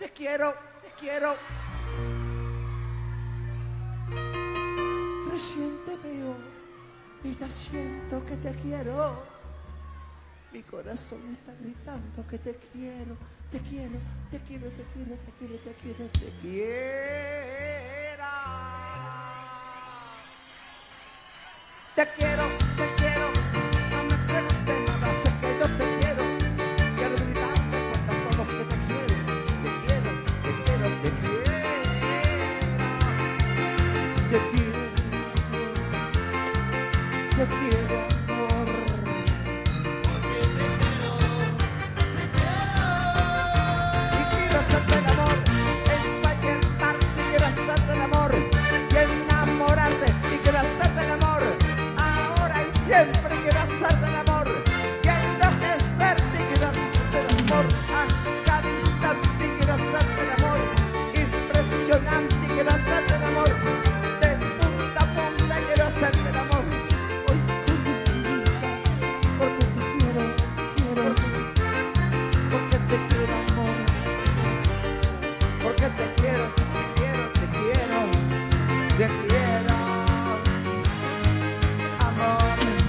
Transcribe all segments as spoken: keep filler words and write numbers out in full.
te quiero, te quiero. Recién te veo y ya siento que te quiero. Mi corazón está gritando que te quiero, te quiero, te quiero, te quiero, te quiero, te quiero, te quiero. Te quiero, te quiero, no me preguntes nada, sé que yo te quiero. Quiero gritarte contra todos que te quiero, te quiero, te quiero, te quiero, te quiero, te quiero, amor. Y quiero hacerte el amor, en cualquier parte quiero hacerte el amor, y enamorarte, y quiero hacerte el amor. Siempre quiero hacerte el amor y enloquecerte, quiero hacerte el amor a cada instante, quiero hacerte el amor impresionante, quiero hacerte el amor de punta a punta, quiero hacerte el amor hoy con mi vida, porque te quiero, quiero, porque te quiero, amor, porque te quiero, te quiero, te quiero, te quiero, amor.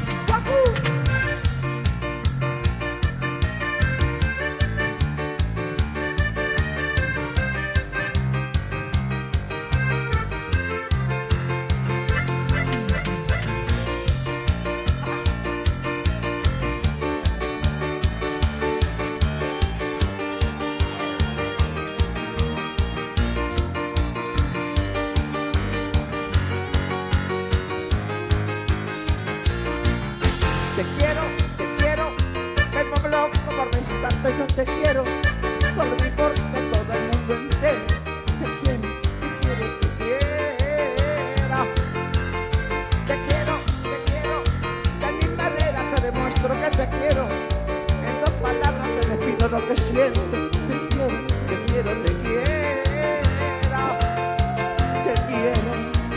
Te quiero, te quiero, me pongo loco por besarte, yo te quiero, solo me importa todo el mundo entero. Te quiero, te quiero, te quiero, te quiero, te quiero, de mi manera te demuestro que te quiero, en dos palabras te defino lo que siento. Te quiero, te quiero, te quiero, te quiero,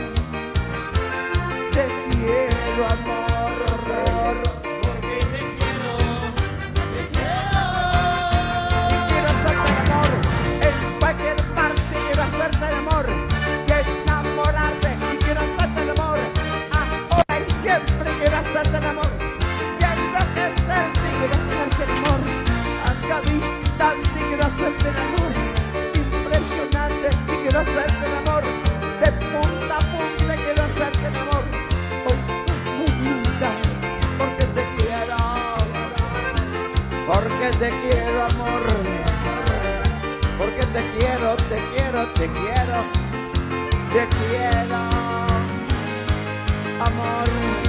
te quiero, amor. Siempre quiero hacerte el amor y enloquecerte, quiero hacerte el amor a cada instante, quiero hacerte el amor impresionante, y quiero hacerte el amor de punta a punta, quiero hacerte el amor hoy con mi vida, porque te quiero, porque te quiero, amor, porque te quiero, te quiero, te quiero, te quiero, amor.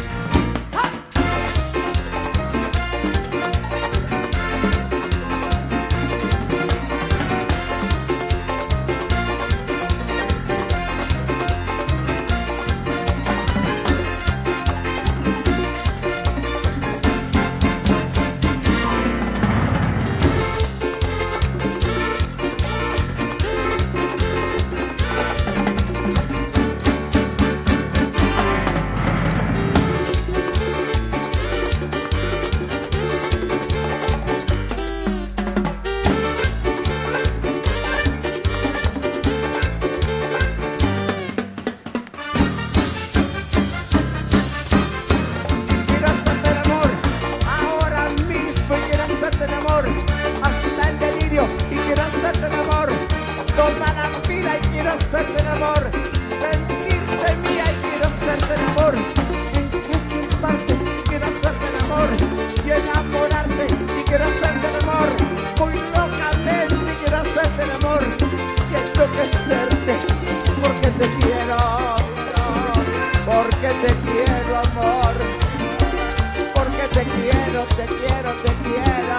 Hacerte el amor, sentirte mía y quiero hacerte el amor, en cualquier parte quiero hacerte el amor y enamorarte, y quiero hacerte el amor, muy locamente quiero hacerte el amor y enloquecerte, porque te quiero, porque te quiero, amor, porque te quiero, te quiero, te quiero,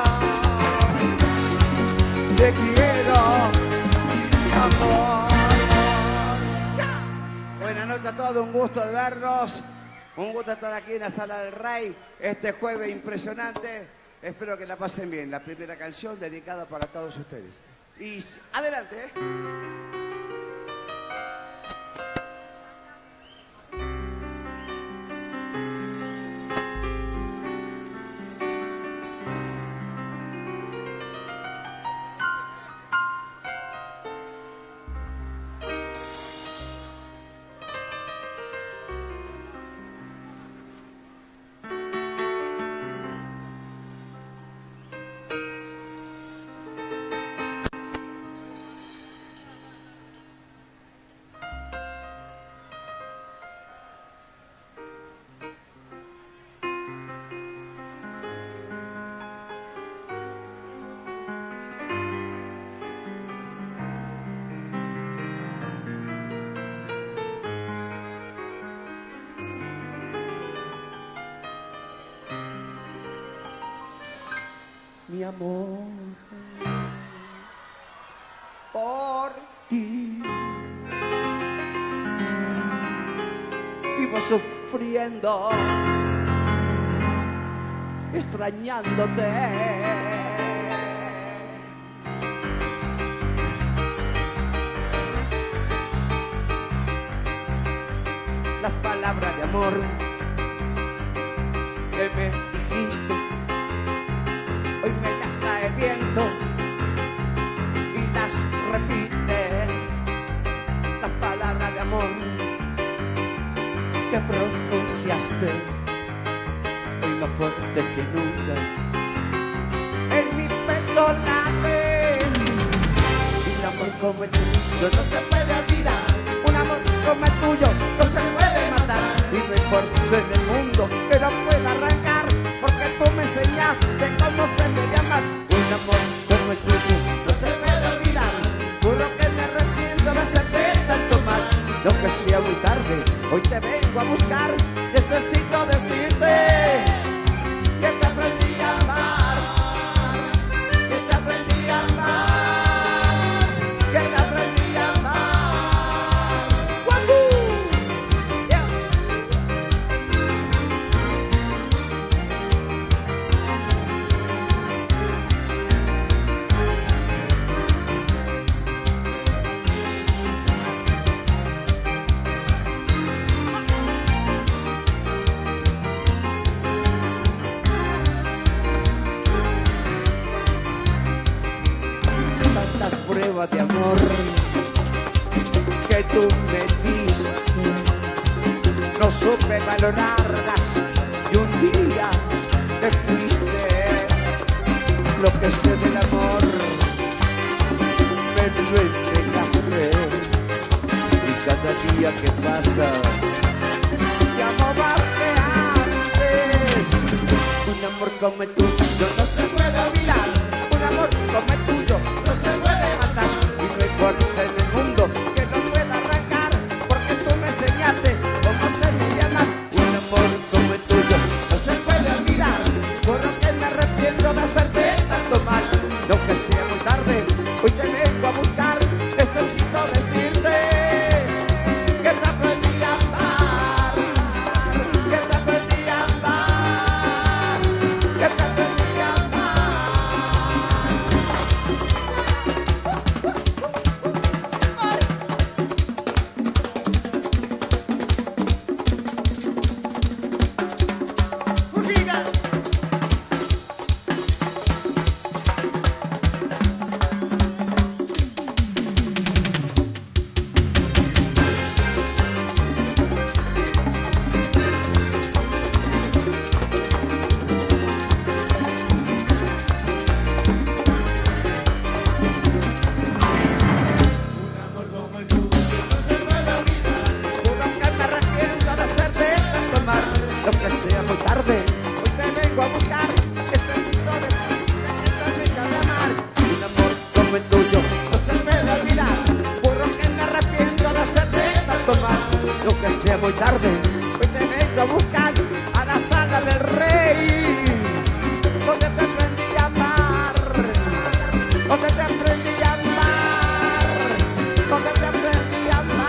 te quiero, amor. Buenas noches a todos, un gusto de verlos, un gusto estar aquí en la Sala del Rey este jueves impresionante. Espero que la pasen bien. La primera canción dedicada para todos ustedes. Y adelante, ¿eh? mi amor por ti. Vivo sufriendo, extrañándote. Las palabras de amor que me dijiste, hoy me las trae el viento y las repite. Las palabras de amor que pronunciaste, hoy más fuerte que nunca en mi pecho late. Y un amor como el tuyo no se puede olvidar, un amor como el tuyo no se puede matar. Y no hay fuerza en el mundo que no pueda arrancar, porque tú me enseñaste cómo se debe amar. Un amor como el tuyo no se puede olvidar, juro que me arrepiento de hacerte tanto mal. Lo que sea muy tarde, hoy te vengo a buscar. Necesito decirte que te aprendí a amar, que te aprendí a amar, que te aprendí a amar. ¡Wahoo! Yeah. Pruebas de amor que tú me diste, no supe valorarlas y un día te fuiste. Lo que sé del amor me lo entregaste, y cada día que pasa te amo más que antes. Un amor como el tuyo no se puede olvidar, un amor como el tuyo no se puede matar. Y no hay fuerza en el mundo que no pueda arrancar, porque tú me enseñaste cómo se debe amar. Un amor como el tuyo no se puede olvidar, por lo que me arrepiento de hacerte tanto mal. Lo que sea muy tarde, hoy te vengo a buscar. Necesito decirte que te aprendí a amar, que te aprendí a amar, que te aprendí a amar. Lo que sea muy tarde, hoy te vengo a buscar. Necesito decirte que te amar. Un amor como el tuyo no se puede olvidar, por lo que me arrepiento de hacerte tanto mal. Lo que sea muy tarde, hoy te vengo a buscar a la sala del rey, donde te aprendí a amar, donde te aprendí a amar, donde te aprendí a amar.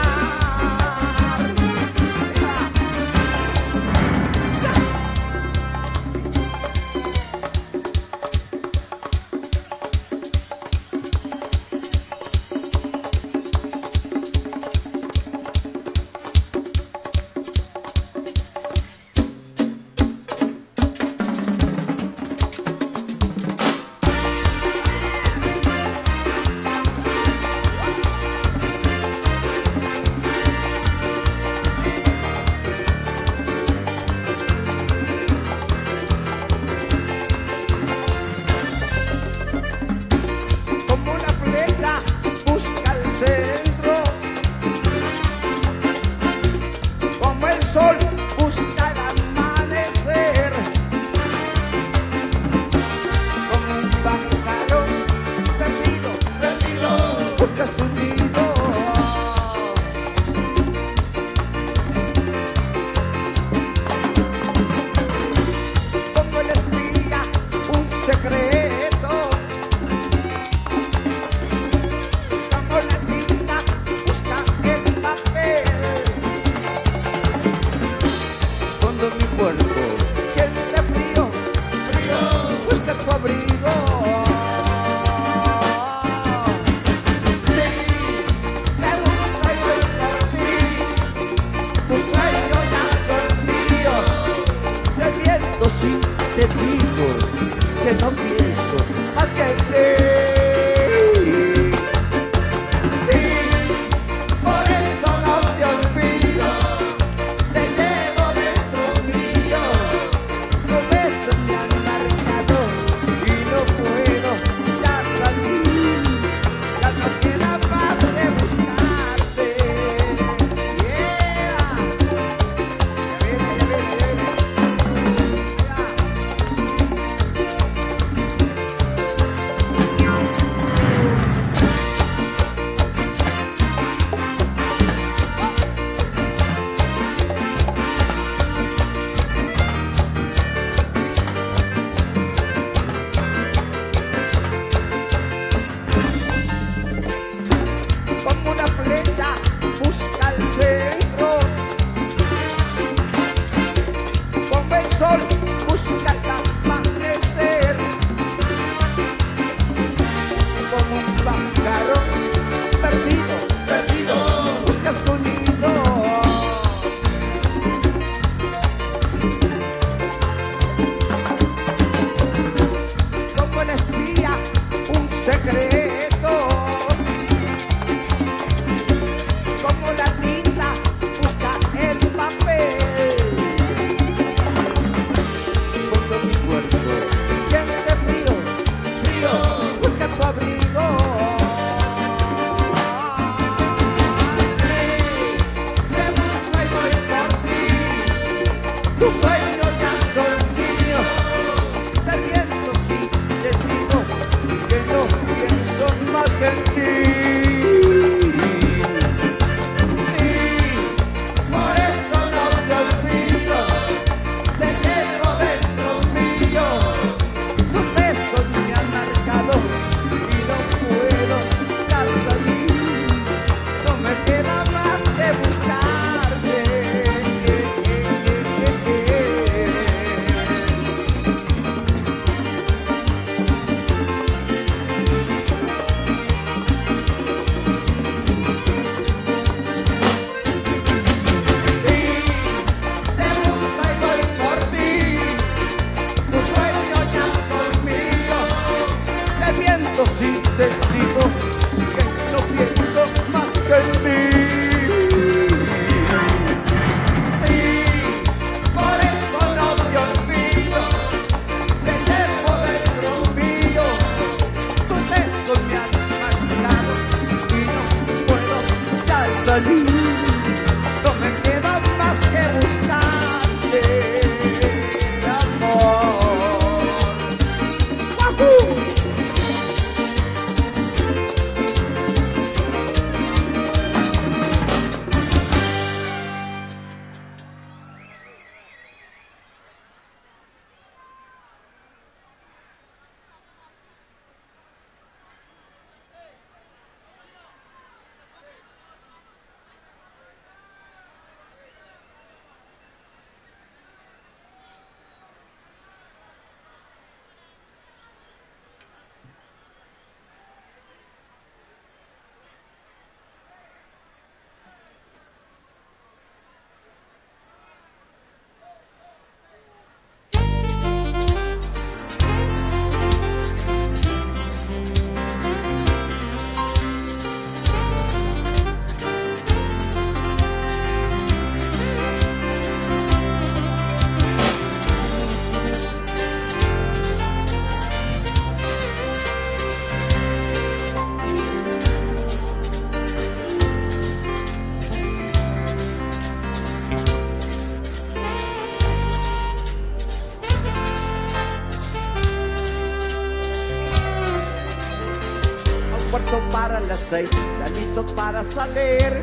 cuarto para las seis, planito para salir.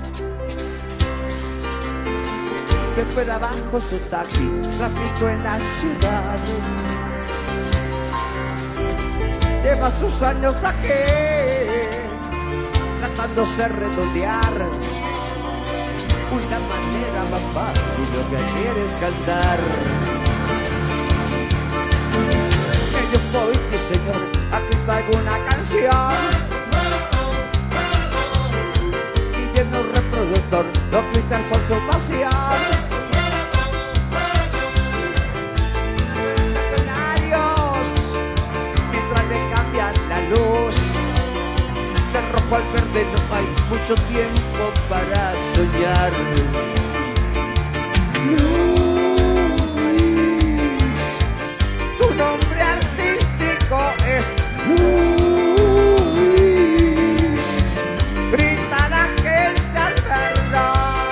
Me fue abajo su taxi, tráfico en la ciudad. Lleva sus años aquí, tratándose de redondear una manera más fácil, lo que quieres cantar. Yo soy mi señor, aquí traigo una canción y lleno el reproductor, los cristales son su pasión. Escenarios, mientras le cambian la luz, del rojo al verde no hay mucho tiempo para soñar. Luis, tu nombre artístico es Luis. Grita la gente al verlo.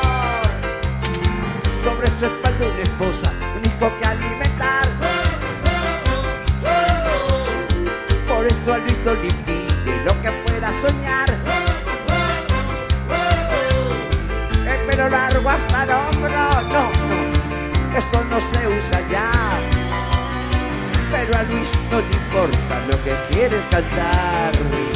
Sobre su espalda una esposa, un hijo que alimentar. Por eso al visto le impide lo que pueda soñar. El pelo largo hasta el hombro, no, no, esto no se usa ya. Pero a Luis no le importa lo que quieres cantar.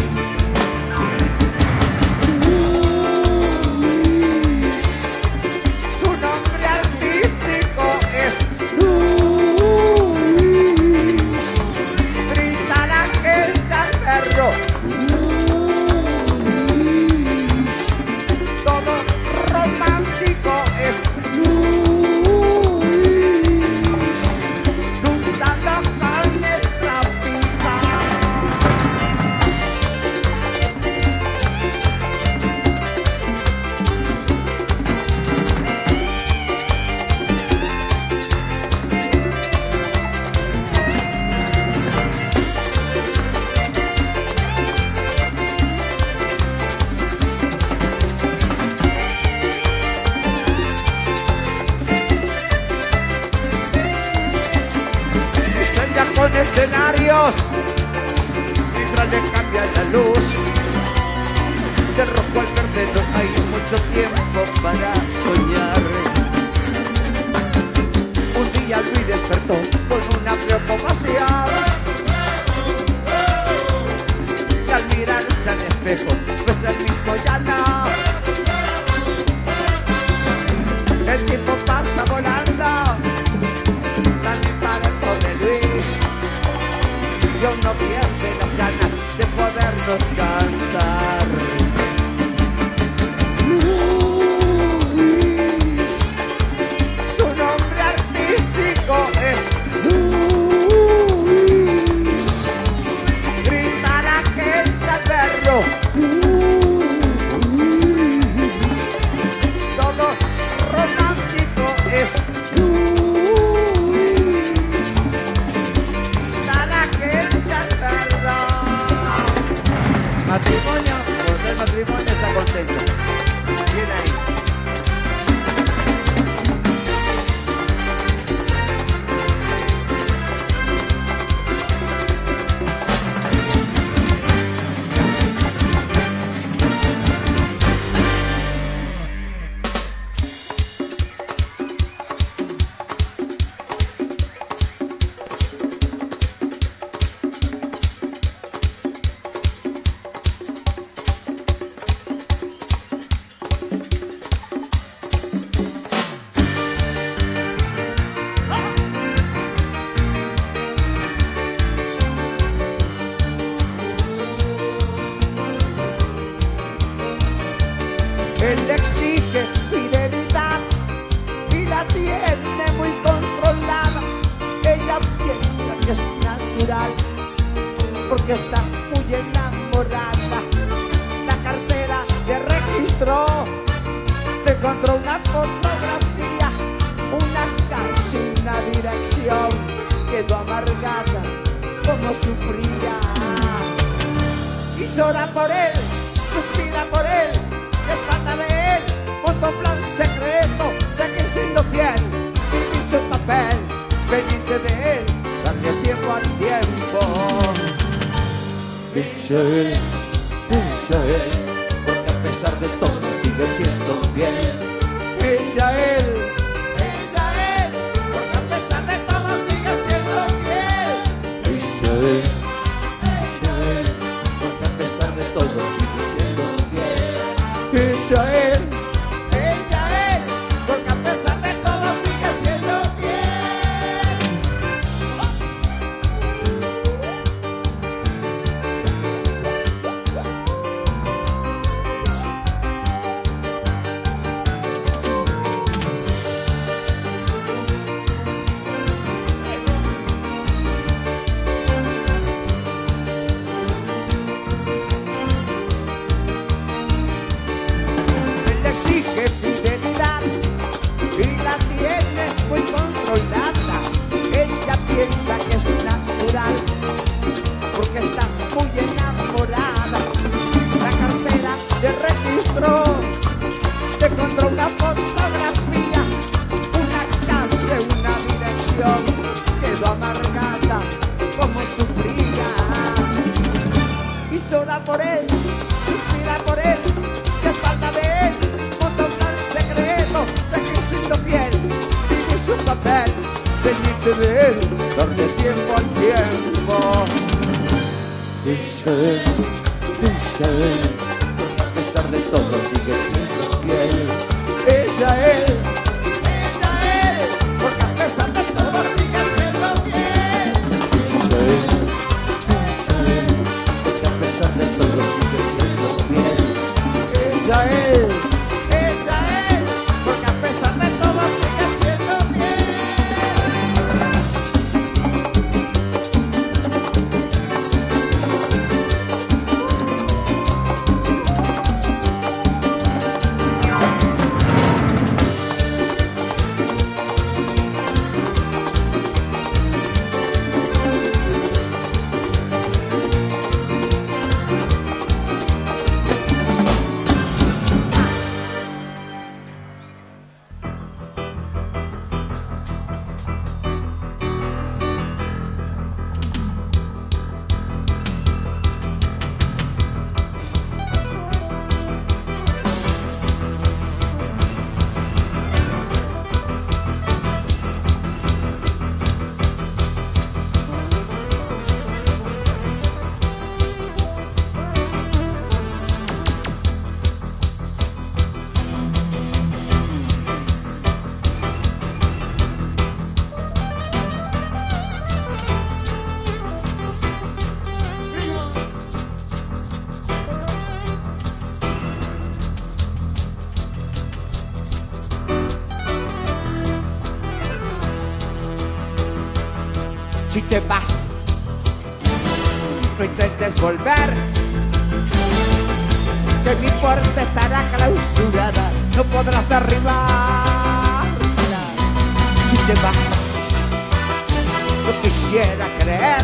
Luis, su nombre artístico es Luis. Grita la gente al verlo. Luis, todo romántico es Luis. Con escenarios, mientras le cambia la luz, del rojo al verde no hay mucho tiempo para soñar. Un día Luis despertó con una preocupación, y al mirarse al espejo, pues el mismo ya no. El tiempo pasa volando, también para el pobre Luis. Y aún no pierde las ganas de podernos cantar. Luis, su nombre artístico es Luis. Gritará que es al verlo. Luis, todo romántico es Luis. Matrimonio, porque el matrimonio está contento. Bien ahí. Él exige fidelidad y la tiene muy controlada. Ella piensa que es natural porque está muy enamorada. La cartera de registro te encontró una fotografía, una casa, una dirección. Quedó amargada como sufría y llora por él, suspira por él, se trata de él, junto a un plan secreto de que siendo fiel hizo un papel pendiente de él, darle tiempo al tiempo. Michelle, Israel, porque a pesar de todo sigue siendo fiel. Israel, Israel, porque a pesar de todo sigue siendo fiel. Israel, Israel, porque a pesar de todo sigue siendo fiel. Israel, Israel, porque a pesar de todo sigue siendo fiel. Él exige fidelidad y la tiene muy controlada. Ella piensa que es natural porque está muy enamorada. La cartera de registro te encontró una fotografía, una casa, una dirección. Quedó amargada como sufría y llora por él, suspira por él, que falta de él monta un gran secreto de que siendo fiel vive su papel, pendiente de él, darle tiempo al tiempo. Israel, Israel, porque a pesar de todo sigue siendo fiel. Israel, Israel, porque a pesar de todo sigue siendo fiel. Israel, Israel, porque a pesar de todo sigue siendo fiel. Israel, Israel, porque a pesar de todo sigue siendo fiel. Si te vas, no intentes volver, que mi puerta estará clausurada, no podrás derribarla. Si te vas, no quisiera creer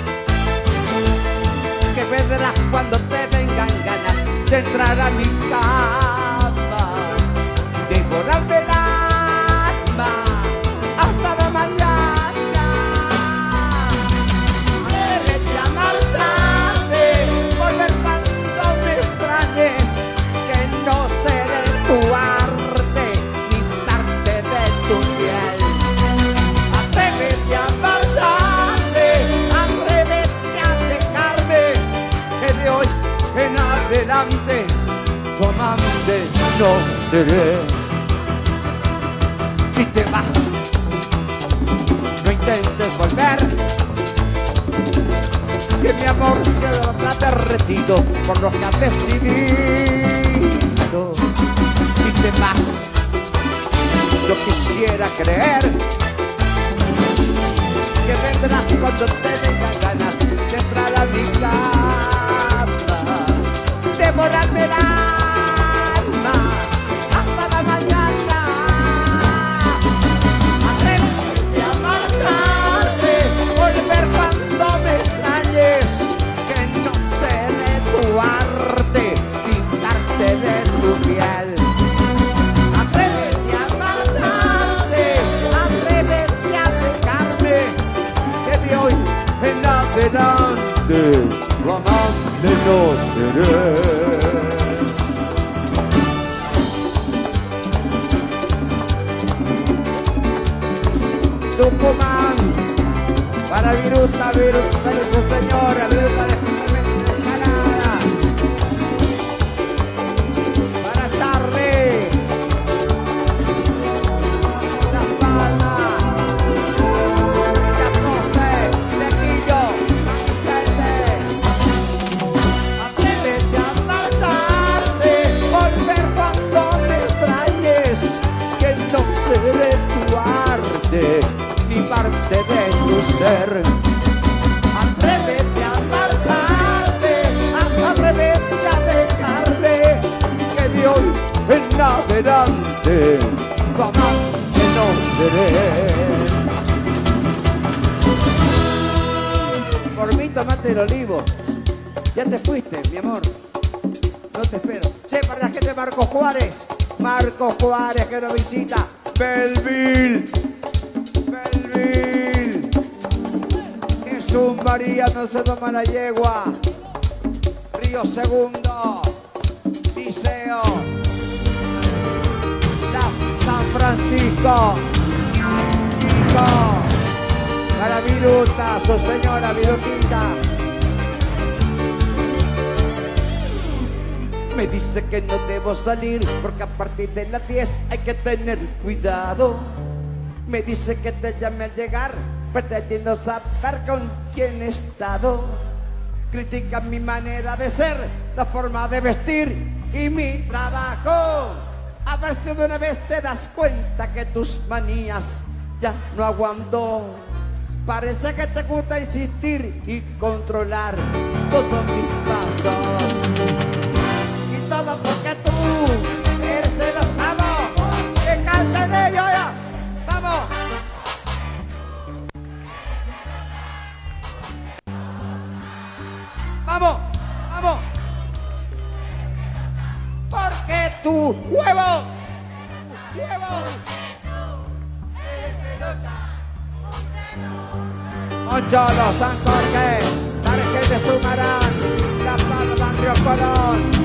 que vendrás cuando te vengan ganas de entrar a mi cama, devorarme el alma hasta la mañana. Adelante, tu amante no seré. Si te vas, no intentes volver, que mi amor se habrá derretido por lo que has decidido. Si te vas, no quisiera creer que vendrás cuando te vengan ganas de entrar a mi cama, devorarme el alma hasta la mañana. Atrévete a marcharte, volver cuando me extrañes, que no seré tu arte, pintarte de tu piel. Atrévete a marcharte, atrévete a dejarme, que de hoy en adelante tu amante de no seré. Tucumán, para Viruta, Viruta de su señora, Viruta de Canadá, para Charlie, Las Palmas, Capose, Tequillo, Sete. Atrévete a marcharte, volver cuando me extrañes, que no seré tu arte ni parte de tu ser. Atrévete a marcharte, atrévete a dejarme, que de hoy en adelante tu amante no seré. Por mí tomate el olivo. Ya te fuiste, mi amor. No te espero. Che, para la gente de Marcos Juárez. Marcos Juárez que nos visita. Belleville. Belleville. Jesús María no se toma la yegua. Río Segundo. Liceo. La San Francisco. Pico. Para Viruta, su señora Virutita. Me dice que no debo salir porque a partir de las diez hay que tener cuidado. Me dice que te llame al llegar pretendiendo saber con quién he estado. Critica mi manera de ser, la forma de vestir y mi trabajo. A ver si de una vez te das cuenta que tus manías ya no aguanto. Parece que te gusta insistir y controlar todos mis pasos. Todo porque tú eres el osado que canta en ello, ya. ¡Vamos! ¡Vamos! ¡Vamos! Porque tu huevo, huevo, eres celosa. Moncholo, San Jorge, Tarjeta de Sumarán, La Palma, Río Colón.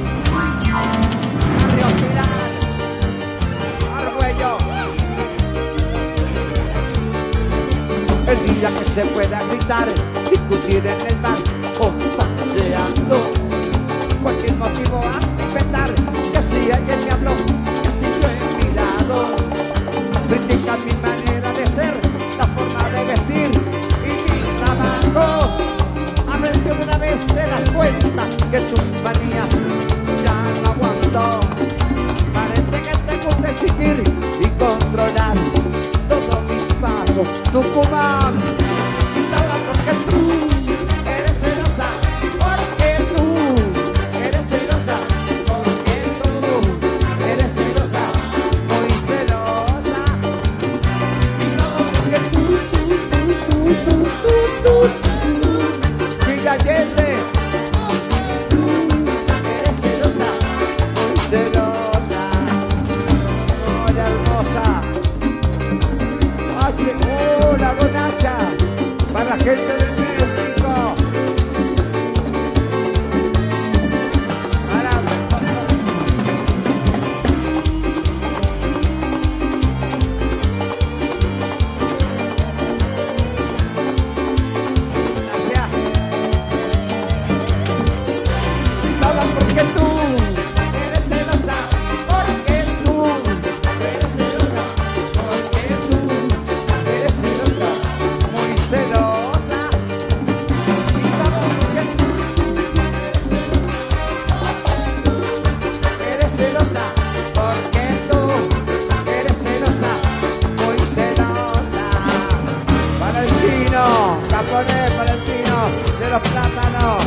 Argüello. El día que se pueda gritar, discutir en el bar o paseando, cualquier motivo a inventar, que si alguien me habló, que si yo en mi lado, critica mi manera de ser, la forma de vestir y mi trabajo. A ver que una vez te das cuenta que tus manías ya no aguanto. Parece que te gusta exigir y controlar todos mis pasos. Tucumán, y todo porque tú eres celosa, porque tú eres celosa, porque tú eres celosa, muy celosa. Y todo porque tú, tú, tú, tú, tú, tú, tú, y Allende. Hola, Donacha, para la gente del Río Pico. Para... Gracias. Todo porque tú eres celosa, porque tú eres celosa, porque tú eres celosa, muy celosa. Y todo porque tú eres celosa, porque tú eres celosa, muy celosa. Para el chino, japonés, para el chino de los plátanos.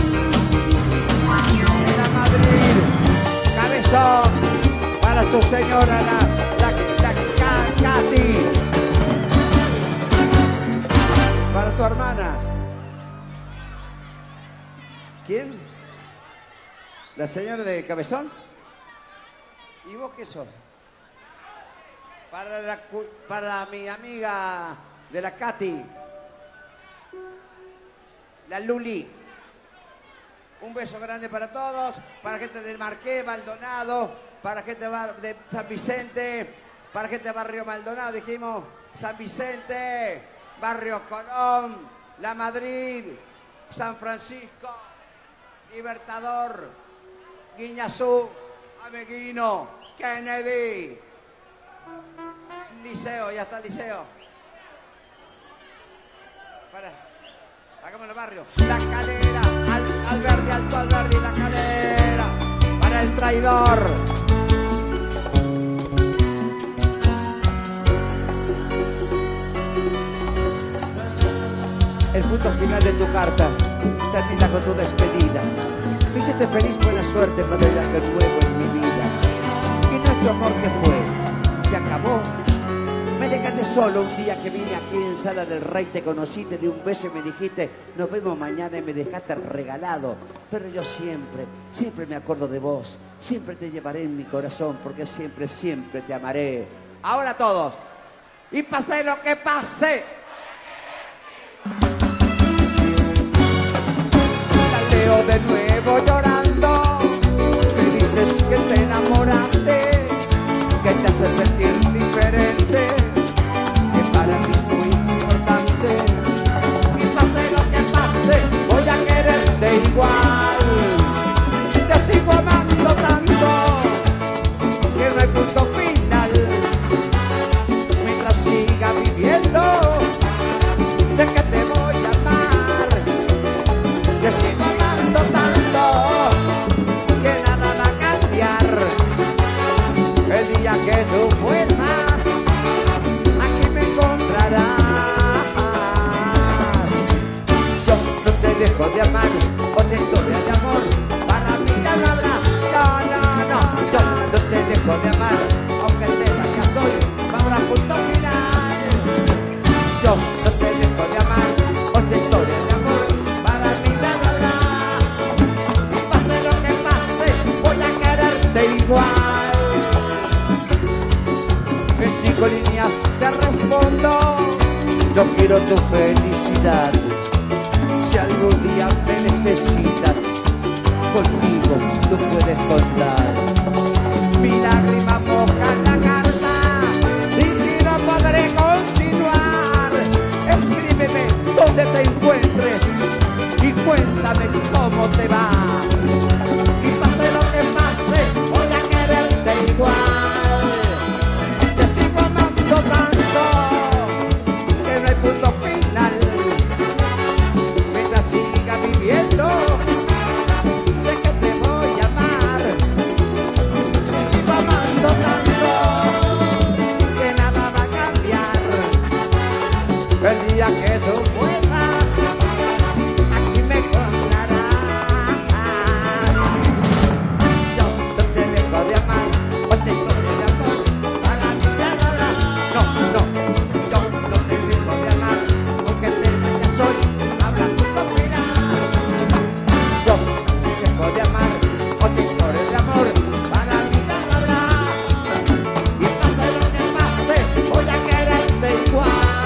En la Madrid, Cabezón, para su señora, la, la, la Katy. Para tu hermana. ¿Quién? ¿La señora de Cabezón? ¿Y vos qué sos? Para, la, para mi amiga de la Katy. La Luli. Un beso grande para todos, para gente del Marqués, Maldonado, para gente de San Vicente, para gente de Barrio Maldonado, dijimos San Vicente, Barrio Colón, La Madrid, San Francisco, Libertador, Guiñazú, Ameguino, Kennedy, Liceo, ya está el Liceo. Para, hagamos el barrio. La Calera, al, Alberdi, Alto Alberdi, La Calera, para el traidor. El punto final de tu carta termina con tu despedida. Me hiciste feliz, buena suerte para el año nuevo en mi vida. Y nuestro amor que fue, se acabó. Me dejaste solo un día que vine aquí en Sala del Rey, te conocí, te di un beso y me dijiste, nos vemos mañana, y me dejaste regalado. Pero yo siempre, siempre me acuerdo de vos, siempre te llevaré en mi corazón, porque siempre, siempre te amaré. Ahora todos, y pase lo que pase. La leo de nuevo llorando, me dices que te enamoraste, que te hace sentir diferente, que para ti es muy importante. Y pase lo que pase, voy a quererte igual. Te sigo amando tanto, que no hay punto final. Mientras siga viviendo, sé que te voy a amar. Te sigo amando tanto, que nada va a cambiar. El día que tú vuelvas, aquí me encontrarás. Yo no te dejo de amar, otra historia de amor para mí ya no habrá. No, no, no, yo no te dejo de amar, aunque te vayas hoy, no habrá punto final. Yo no te dejo de amar, otra historia de amor para mí ya no habrá. Y pase lo que pase, voy a quererte igual. En cinco líneas te respondo, yo quiero tu felicidad. Si algún día me necesitas, conmigo tú puedes contar. Mi lágrima moja la carta, sin ti no podré continuar. Escríbeme donde te encuentres y cuéntame cómo te va. Y pase lo que pase, voy a quererte igual. Te sigo amando tanto, que no hay punto final. Mientras siga viviendo, sé que te voy a amar. Te sigo amando tanto, que nada va a cambiar. El día que tú vuelvas, aquí me encontrarás. Yo no te dejo de amar, otra historia de amor para mí se acabará. No, no, yo no te dejo de amar, aunque te vayas hoy, habrá punto final. Yo no te dejo de amar, otra historia de amor para mí se acabará. Y pase lo que pase, voy a quererte igual.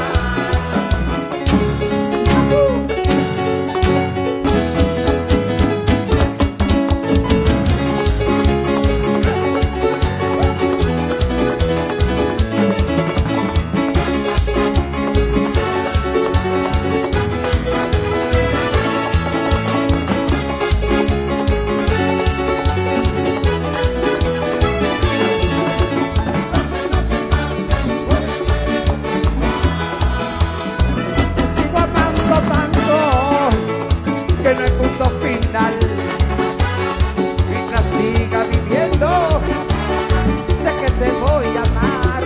Sigo amando tanto, que no hay punto final. Mientras siga viviendo, sé que te voy a amar.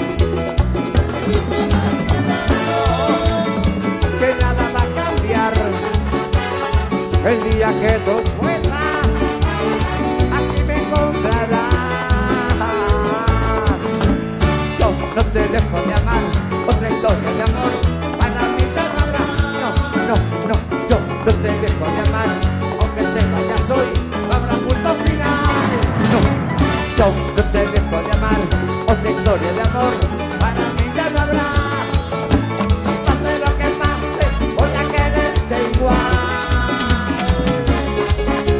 Que nada va a cambiar. El día que tú vuelvas, aquí me encontrarás. Yo no te dejo de amar, otra historia de amor para mí ya no habrá. No, no, no, yo no te dejo de amar, aunque te vayas hoy, no habrá punto final. No, yo no te dejo de amar, otra historia de amor para mí ya no habrá. Y pase lo que pase, voy a quererte igual.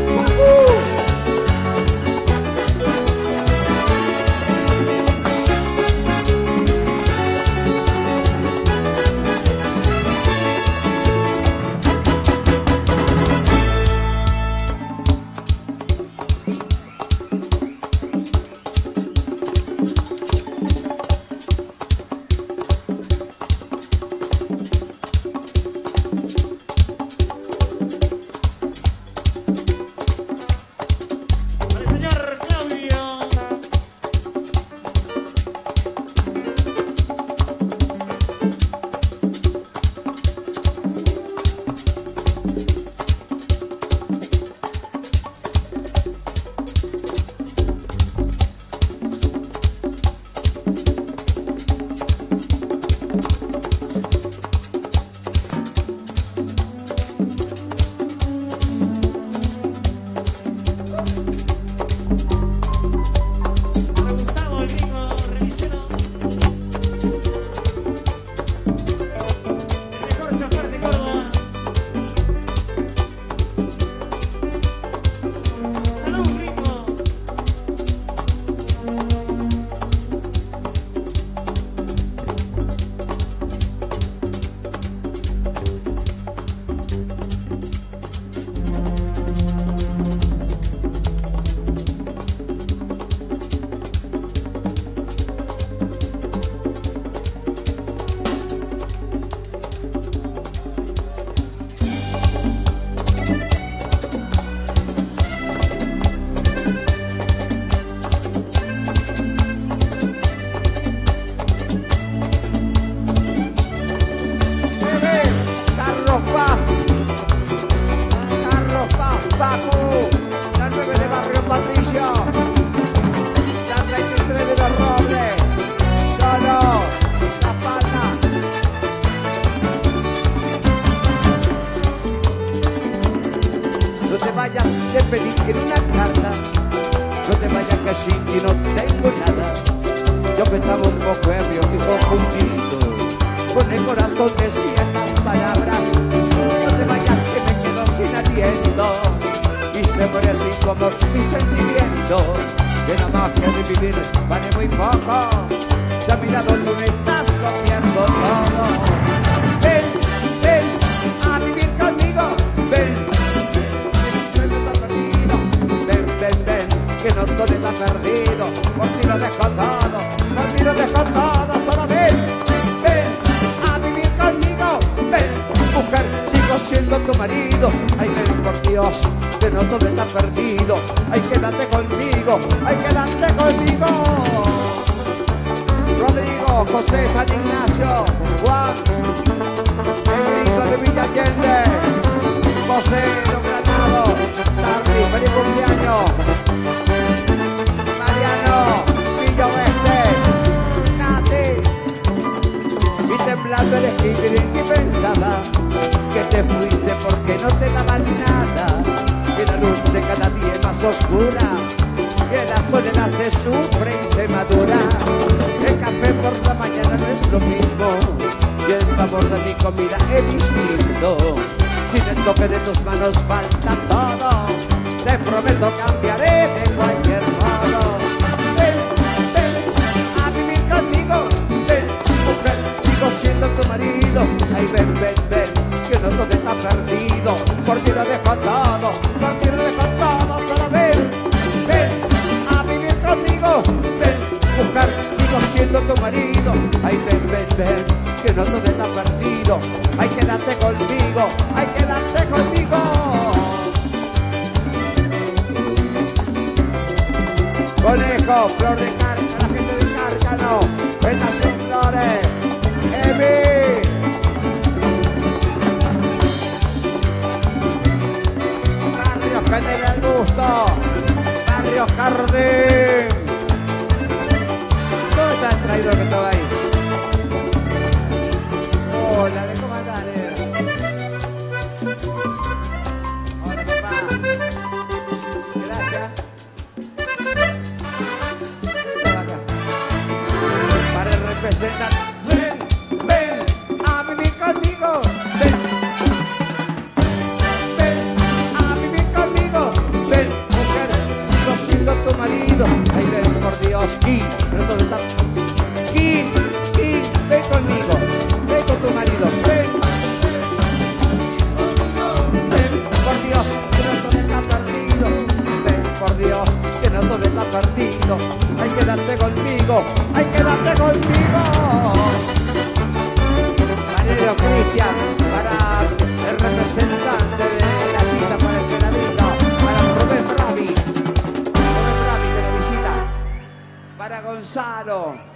te pedí en una carta, no te vayas que sin ti no tengo nada. Yo que estaba un poco ebrio y confundido, con el corazón decía las palabras, no te vayas que me quedo sin aliento. Y se muere así como mi sentimiento, que la magia de vivir vale muy poco. Ya a mi lado tú no estás, lo pierdo todo. Ven, ven a vivir conmigo, ven, ven, no está perdido. Ven, ven, ven, que no todo está perdido. Por ti lo dejo todo, por ti lo dejo todo. Solo ven, ven a vivir conmigo, ven, mujer, sigo siendo tu marido. Ay, ven por Dios, que no todo está perdido. Ay, quédate conmigo, ay, quédate conmigo. Rodrigo, José, San Ignacio, Juan, Enrico de Villa Allende, José, Los Granados, Tarri, feliz cumpleaños, Mariano, Villa Oeste, Nati, y temblando el espíritu y pensaba que te fuiste porque no te daban nada, que la luz de cada día es más oscura, que la soledad se sufre y se madura. El café por la mañana no es lo mismo y el sabor de mi comida es distinto. Sin el toque de tus manos falta todo. Te prometo cambiaré de cualquier modo. Ven, ven a vivir conmigo. Ven, mujer, sigo siendo tu marido. Ay, ven, ven, ven, que no todo está perdido. Por ti lo dejo todo, por ti lo dejo todo. Solo ven, ven a vivir conmigo. Ven, mujer, siendo tu marido. Ay, ven, ven, ven, que no todo está perdido. Ay, quédate conmigo, ay, quédate conmigo. Conejo, Flor de Cárcano, la gente de Cárcano, Estación Flores, Emi, Barrio General Gusto, Barrio Jardín. ¿Dónde está el traidor que estaba ahí? Hola, ¿de cómo andás, eh? Hola, papá. Gracias. Acá. Para el representante. Ven, ven a vivir conmigo. Ven. Ven a vivir conmigo. Ven, mujer, sigo siendo tu marido. Ay, ven, por Dios. Y pero todo está... Gil, Gil, ven conmigo, ven con tu marido, ven. Ven, por Dios, que no todo está perdido. Ven, por Dios, que no todo está perdido. Ay, quédate conmigo, ay, quédate conmigo. Mario Cristian, para el representante de la cita para el peladito, para Rubén Bravi, Rubén Bravi de la visita. Para Gonzalo.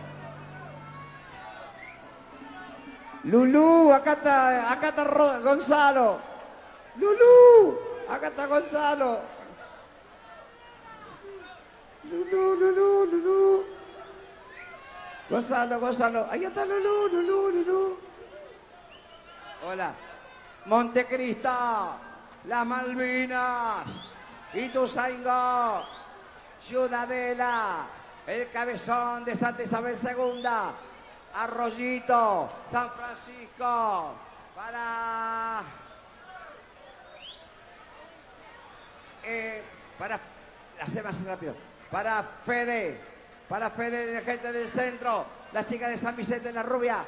Lulú, acá está, acá está Gonzalo. Lulú, acá está Gonzalo. Lulú, Lulú, Lulú. Gonzalo, Gonzalo. Ahí está Lulú, Lulú, Lulú. Hola. Montecristo, las Malvinas, Ituzaingó, Ciudadela, el Cabezón de Santa Isabel segunda, Arroyito, San Francisco, para... Eh, para... Hacer más rápido. Para Fede, para Fede, la gente del centro, la chica de San Vicente de la Rubia.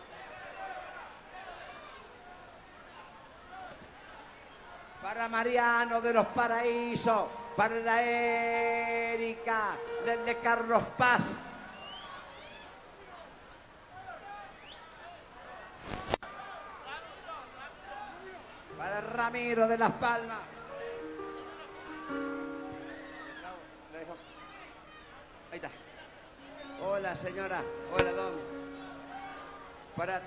Para Mariano de los Paraísos, para la Erika de, de Carlos Paz. Para Ramiro de Las Palmas. Ahí está. Hola, señora. Hola, don. Para...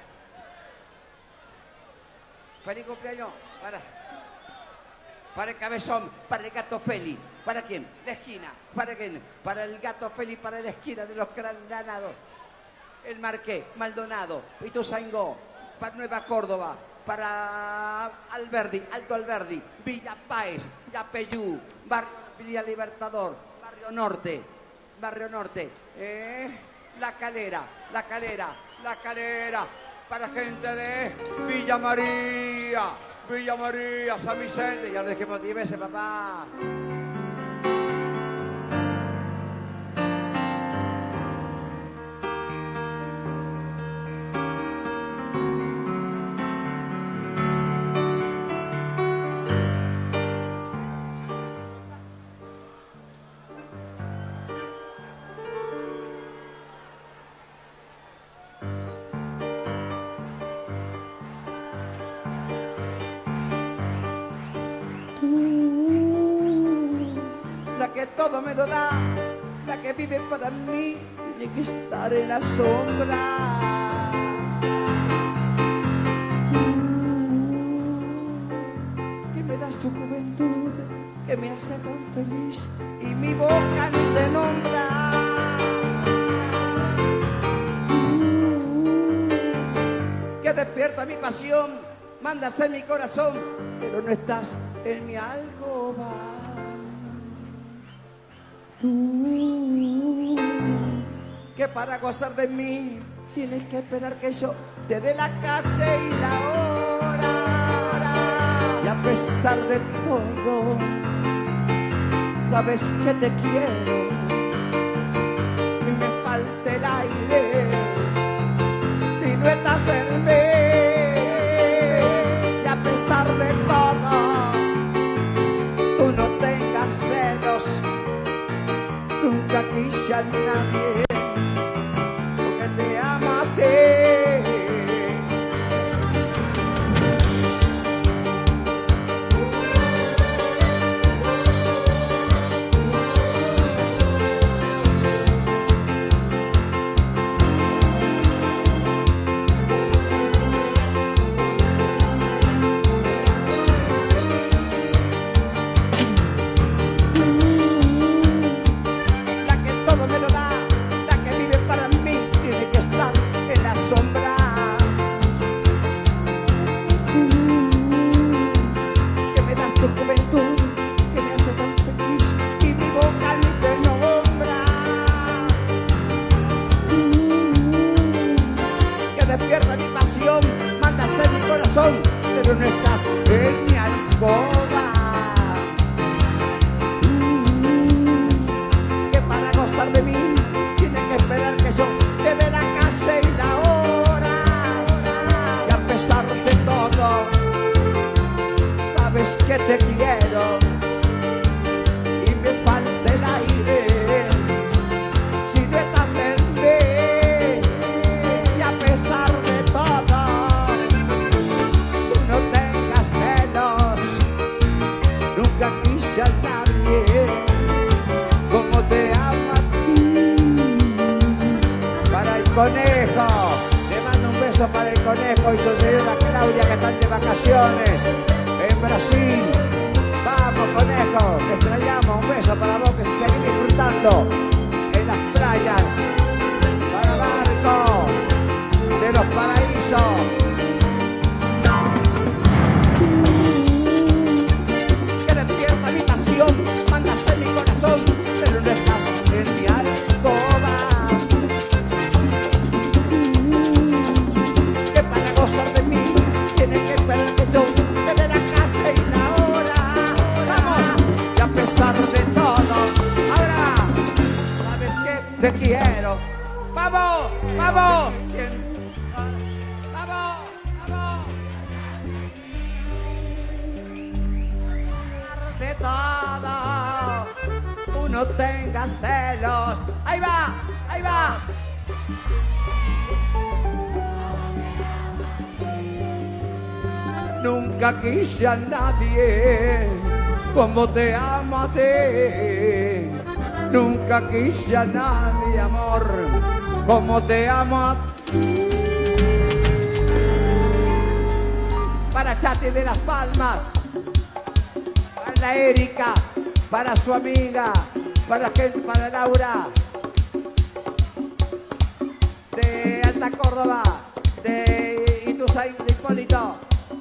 Feliz cumpleaños. Para... Para el Cabezón, para el Gato Feli. ¿Para quién? La esquina. ¿Para quién? Para el Gato Feli, para la esquina de los Granados. El Marqués, Maldonado, Ituzaingó, para Nueva Córdoba, para Alberdi, Alto Alberdi, Villa Páez, Yapeyú, Barrio Villa Libertador, Barrio Norte, Barrio Norte, eh, La Calera, La Calera, La Calera, para gente de Villa María, Villa María, San Vicente, ya lo dejemos diez veces, papá. Que todo me lo da, la que vive para mí, tiene que estar en la sombra. Que me das tu juventud, que me hace tan feliz, y mi boca ni te nombra. Que despierta mi pasión, mandas en mi corazón, pero no estás en mi alcoba. Tú, que para gozar de mí tienes que esperar que yo te dé la calle y la hora. Y a pesar de todo, sabes que te quiero y me falta el aire si no estás en mí. Y a pesar de todo, tú no tengas celos. Nunca quise a nadie porque te amo a ti. Pero no estás en mi alcoba. Que para gozar de mí tienes que esperar que yo te dé la casa y la hora. Y a pesar de todo, sabes que te quiero y me falta el aire si no estás en mí. Y a pesar de todo, no tengas celos, nunca quise a nadie como te amo a ti. Para el conejo, le mando un beso para el conejo y su señora Claudia que están de vacaciones en Brasil. Vamos conejo, te extrañamos, un beso para vos que seguís disfrutando en las playas. Para Marco, de los paraísos. Mandas en mi corazón, pero no estás en mi alcoba. Que para gozar de mí tienes que esperar que yo te dé la casa y la hora. Vamos, y a pesar de todo, ahora sabes que te quiero. Vamos, vamos, vamos, vamos. De todo, tú no tengas celos. Ahí va, ahí va. Nunca quise a nadie como te amo a ti. Nunca quise a nadie, amor, como te amo a ti. Para Chati de Las Palmas, para la Erika, para su amiga, para gente, para Laura, de Alta Córdoba, de Ituzaingó, de Hipólito,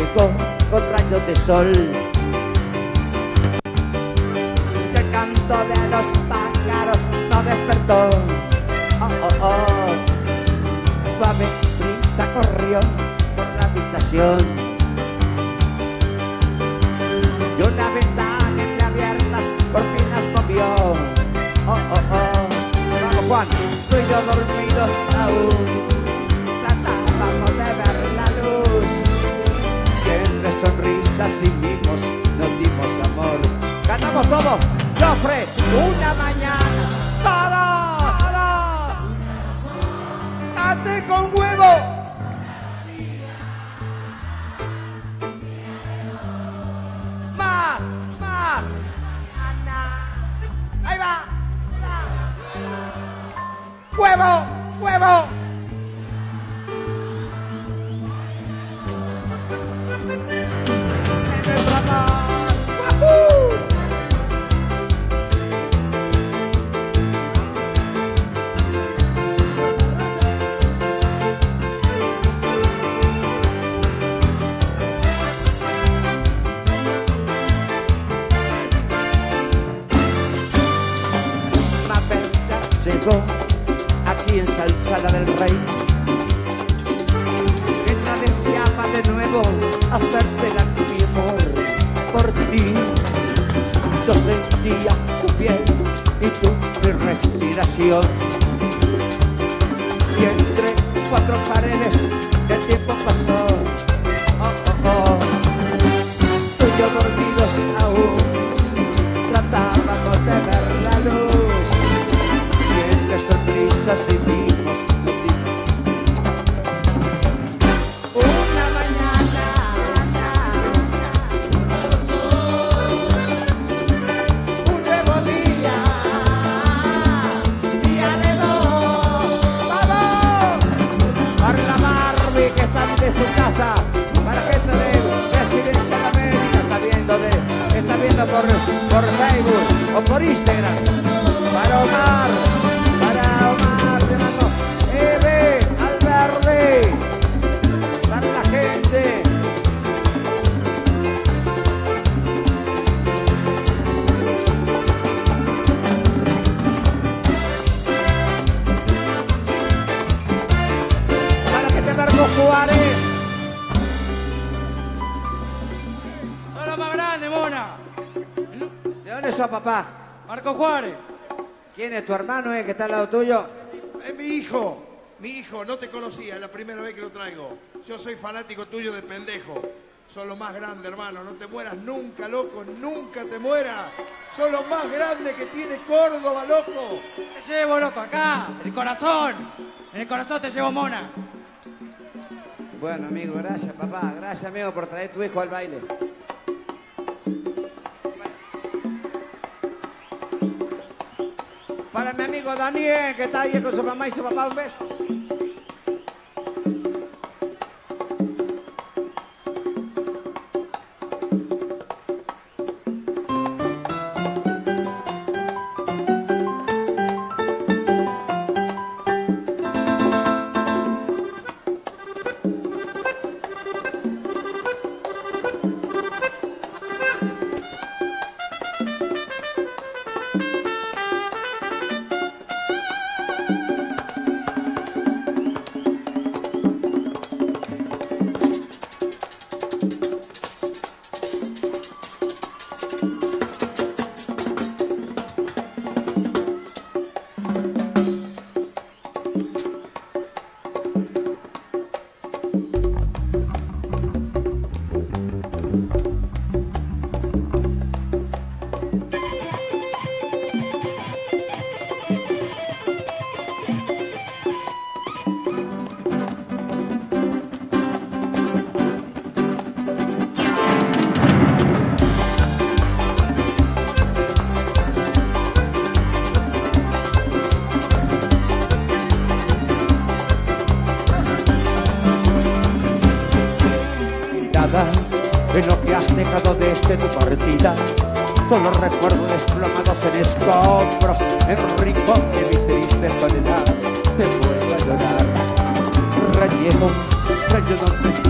llegó con rayos de sol. Y el canto de los pájaros nos despertó. Oh, oh, oh. Suave brisa corrió por la habitación y una ventana entreabiertas cortinas movió. Oh, oh, oh. Vamos, Juan. Tú y yo dormidos aún tratábamos de ver la luz, y entre sonrisas y mimos nos dimos amor. Cantamos todos. Jofre, una mañana, todos, todos. Cante con huevo. Más, más. Ahí va. Huevo, huevo. En nuestro amor. ¡Wahoo! Mapelta llegó aquí ensalzada del rey, que no deseaba de nuevo hacerte la mi amor por ti. Yo sentía tu piel y tu mi respiración, y entre cuatro paredes el tiempo pasó. Oh, oh, oh. Tú y yo dormidos aún tratábamos de ver la luz, y entre sonrisas y mimos nos dimos. Una mañana, un nuevo día, día de dos. ¡Vamos! Para la Barbie que está de su casa, para que se dé Residencia de América, está viendo, de, está viendo por, por Facebook o por Instagram. Para Omar, para Omar, te mando Eve, al verde, para la gente. Para que te Marco Juárez. ¡Soy la más grande, mona! ¿De dónde sos, papá? Marco Juárez. ¿Quién es tu hermano, eh, que está al lado tuyo? Es mi hijo, mi hijo, no te conocía, es la primera vez que lo traigo. Yo soy fanático tuyo de pendejo. Sos lo más grande, hermano, no te mueras nunca, loco, nunca te mueras. Sos lo más grande que tiene Córdoba, loco. Te llevo, loco, acá, en el corazón. En el corazón te llevo, mona. Bueno, amigo, gracias, papá. Gracias, amigo, por traer tu hijo al baile. Para mi amigo Daniel, que está ahí con su mamá y su papá, un beso. En lo que has dejado desde tu partida, todos los recuerdos desplomados en escombros, en un rincón de mi triste soledad, te vuelvo a llorar. Relleno, relleno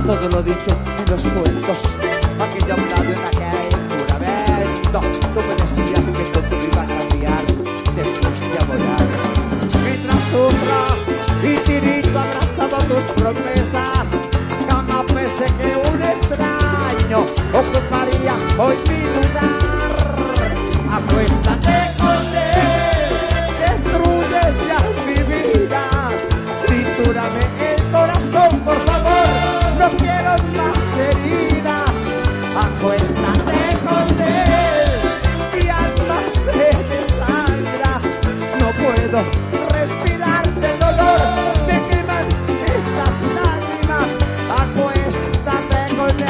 todo lo dicho en los cuentos, aquello hablado en aquel juramento. Tú me decías que contigo iba a cambiar, te fuiste a volar. Mientras sufro y tirito abrazado a tus promesas, jamás pensé que un extraño ocuparía hoy mi lugar. Acuéstate con él, destruyes ya mi vida, tritúrame el corazón, por favor, no quiero más heridas. Acuéstate con él, mi alma se desangra, no puedo respirar de dolor, me queman estas lágrimas. Acuéstate con él.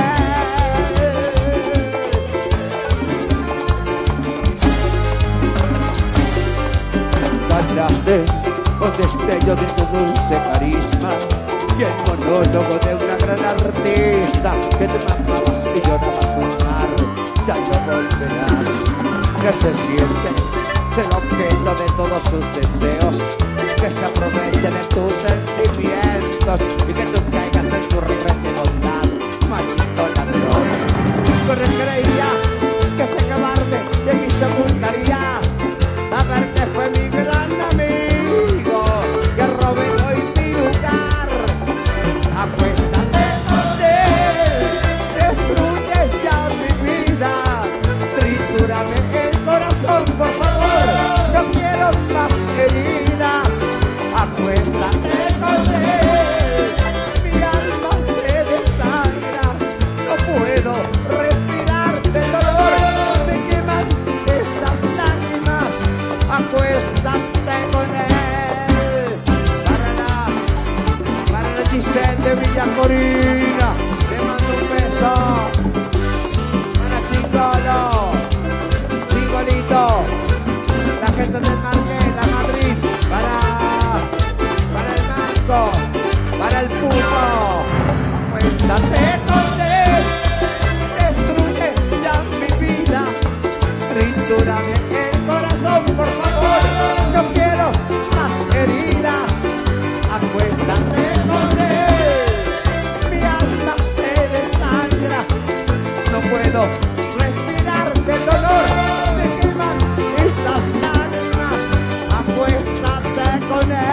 Fallaste con destello de tu dulce carisma y el monólogo de una gran artista que te mamabas y llorabas un mar. Ya no volverás, que se siente ser objeto de todos sus deseos, que se aprovechen de tus sentimientos y que tú caigas en tu rebelde bondad, maldito ladrón. Pero creía que ese cobarde de mí se ocultaría, saber que fue mi gran amigo que robé hoy mi lugar. Acuéstate con él, destruyes ya mi vida, tritúrame el corazón, por favor, no quiero más heridas. Acuéstate con él, mi alma se desangra, no puedo respirar de dolor, me queman estas lágrimas. Acuéstate con él. Para la, para la Giselle de Villa Corina, te mando un beso. Para Chingolo, Chingolito, la gente del Marqués, la Madrid, para, para el Marco, para el Puto. Acuéstate con él, destruye ya mi vida, tritúrame el corazón, por favor, no quiero más heridas. Acuéstate con él, mi alma se desangra, no puedo respirar de dolor, me queman estas lágrimas. Acuéstate con él.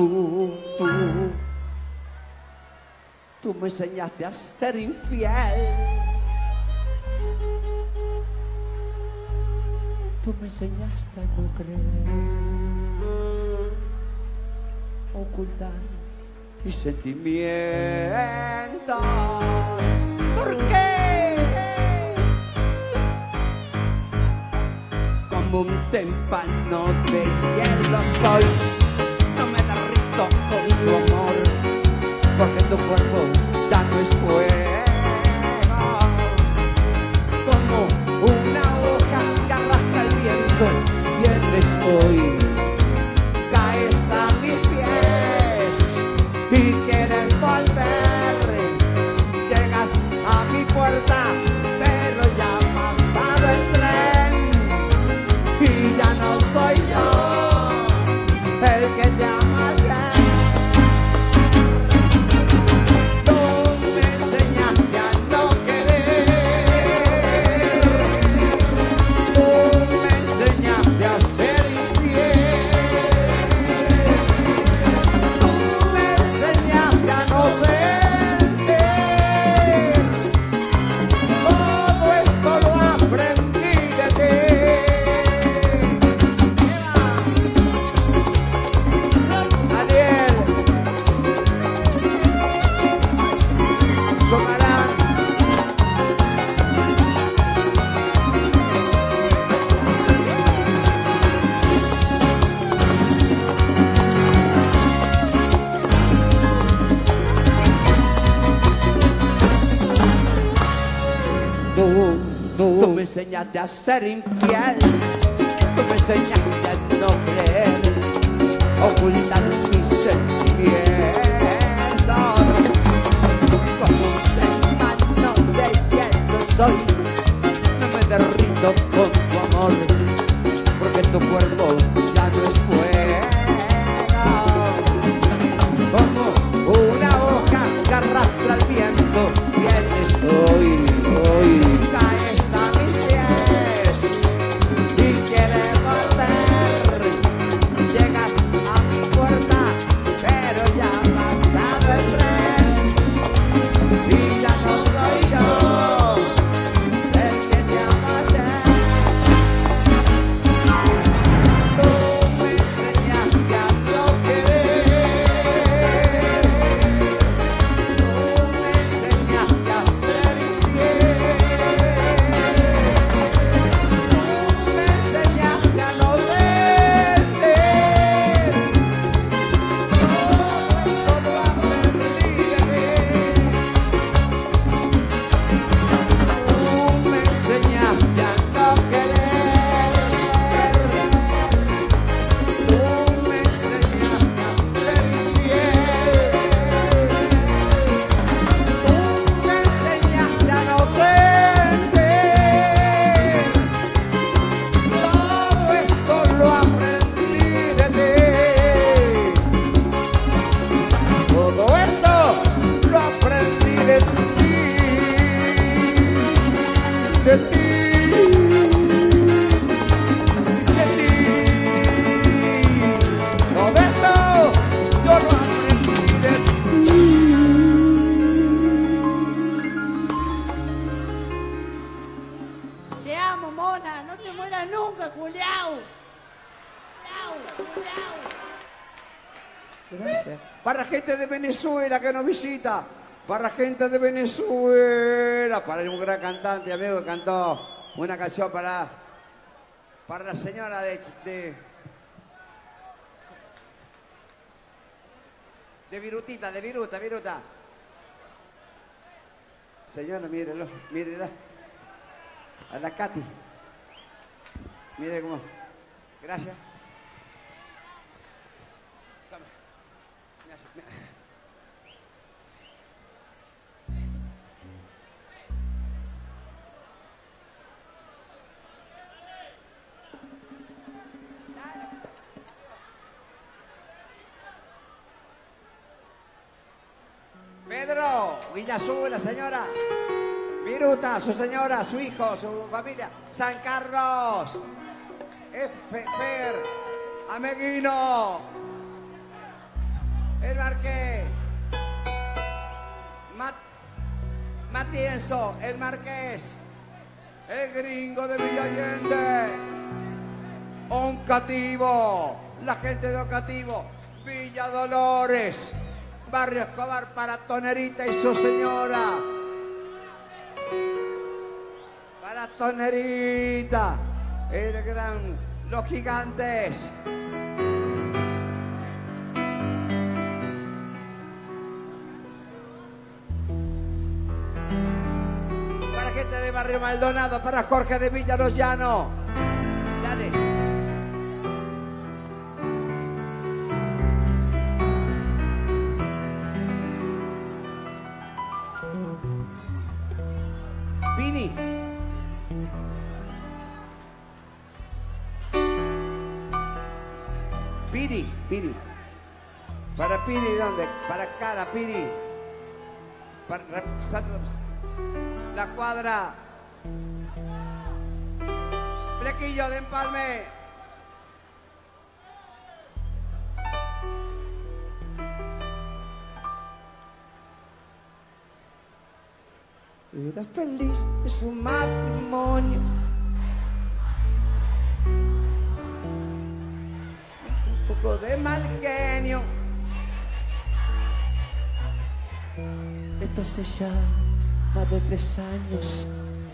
tú, tú, tú me enseñaste a ser infiel. Tú me enseñaste a no creer, ocultar mis sentimientos. ¿Por qué? Como un témpano de hielo soy, no me derrito con tu amor, porque tu cuerpo ya no es fuego. Como una hoja que arrastra el viento, vienes hoy, caes a mis pies y quieres volver. Llegas a mi puerta, pero ya ha pasado el tren y ya no soy yo el que te ama ayer. Tú me enseñaste a no querer, tú me enseñaste a ser infiel, tú me enseñaste a no sentir. Todo esto lo aprendí de ti. Ariel, sonarán. Tú, tú, tú me enseñaste a ser infiel, tú me enseñaste a no creer, ocultar mis sentimientos. Como un témpano de hielo soy, no me derrito con tu amor, porque tu cuerpo ya no es fuego. Como una hoja que arrastra el viento, vienes hoy, hoy, caes a mis pies y quieres volver. Llegas a mi puerta, pero ya ha pasado el tren y ya no soy yo el que te ama ayer. Tú me enseñaste a no querer, tú me enseñaste a ser infiel, tú me enseñaste a no sentir. Todo esto lo aprendí de ti. Tú me enseñaste a no querer, tú me enseñaste a ser infiel, tú me enseñaste a no sentir. Todo esto lo aprendí de ti. Todo esto lo aprendí de ti, de ti, de ti. Todo esto yo lo aprendí de ti. Te amo, mona. No te mueras nunca, Juliao. Juliao, Juliao. Gracias. Para gente de Venezuela que nos visita, para gente de Venezuela, para un gran cantante, amigo, que cantó una canción para, para la señora de, de, de Virutita, de Viruta, Viruta. Señora, mírelo, mírela. A la Katy. Mire cómo. Gracias. Toma. Me hace- me- Pedro, Guiñazú, la señora. Viruta, su señora, su hijo, su familia. San Carlos. F. Fer. Ameguino. el Marqués. Mat Matienzo, el Marqués. El gringo de Villa Allende. Oncativo, la gente de Oncativo. Villa Dolores. Barrio Escobar para Tonerita y su señora. Para Tonerita, el gran, los gigantes. Para gente de Barrio Maldonado, para Jorge de Villa Los Llanos. Dale. Pini. Piri, Piri. Para Piri, ¿dónde? Para Cara, Piri. Para la cuadra. Flequillo de Empalme. Era feliz en su matrimonio. Un poco de mal genio. Esto hace ya más de tres años.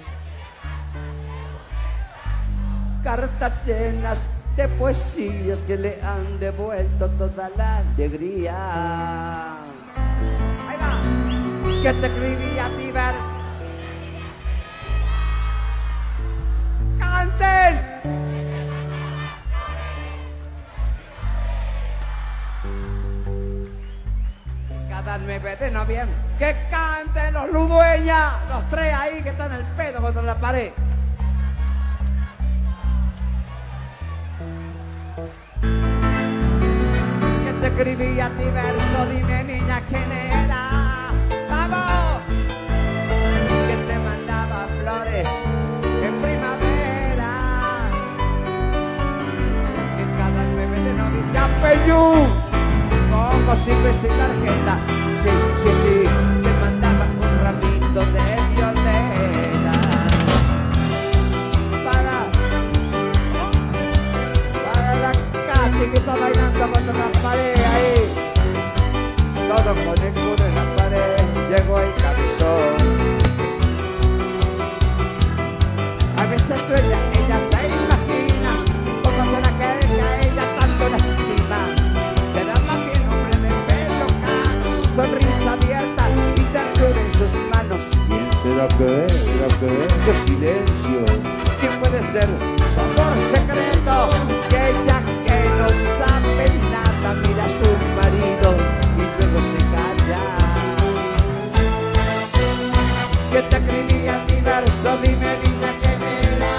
Cartas llenas de poesías que le han devuelto toda la alegría. Ahí va. Que te escribía diversos. ¡Canten! Cada nueve de noviembre, que canten los Ludueñas, los tres ahí que están el pedo contra la pared. Que te escribía a ti verso, dime niña quién era. ¡Vamos! Que te mandaba flores en primavera. Que cada nueve de noviembre, Peyú, como siempre sin tarjeta. Sí, sí, sí, te mandaba un ramito de violeta. Para, para la Katy que está bailando contra la pared ahí. Todo con el culo en la pared, llegó el cabezón. A veces sueña, ella se imagina como con aquel que a ella tanto lastima. Que era más bien hombre de pelo cano, sonrisa abierta y ternura en sus manos. ¿Quién será que es? ¿Será que es? ¡Qué silencio! ¿Quién puede ser su amor secreto? Que ella que no sabe nada mira a su marido y luego se calla. Que te escribía diverso, dime niña quién era.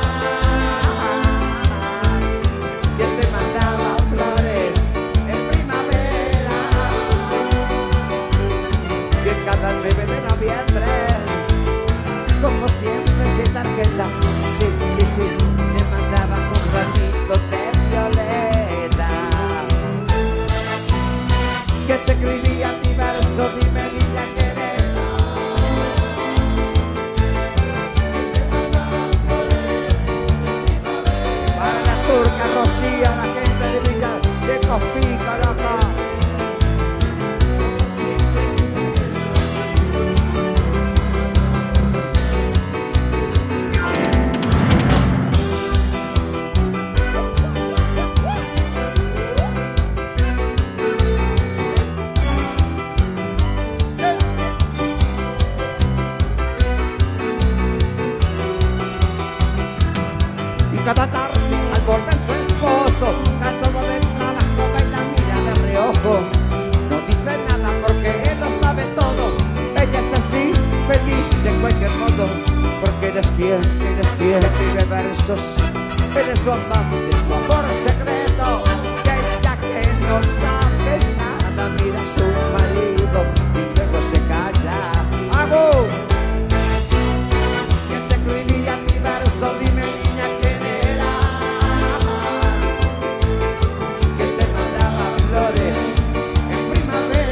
Que te mandaba flores en primavera. Que cada nueve de noviembre, como siempre sin tarjeta, sí, sí, sí, te mandaba un ratito de violeta. Que te escribía a ti verso, dime niña quién era. Para la turca Rocía, la gente de Villa de Cofí, caraca. Cada tarde al volver su esposo, cansado del trabajo, baila, mira de reojo. No dice nada porque él lo sabe todo. Ella es así, feliz de cualquier modo. Porque eres quien, eres quien escribe versos. Eres su amante, su amor secreto. Que ella que no sabe nada mira a su marido y luego se calla. ¡Hago! Que te escribía mi verso, dime niña quién era. Que te mandaba flores en primavera.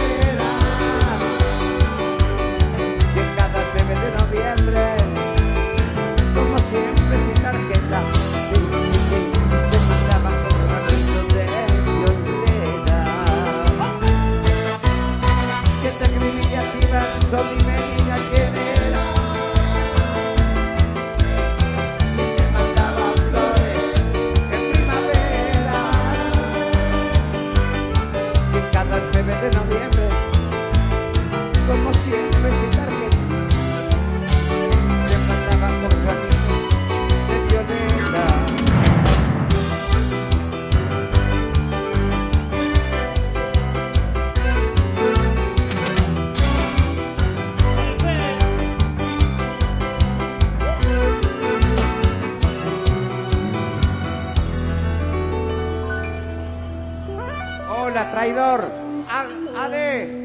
Hola, traidor. Al- Ale.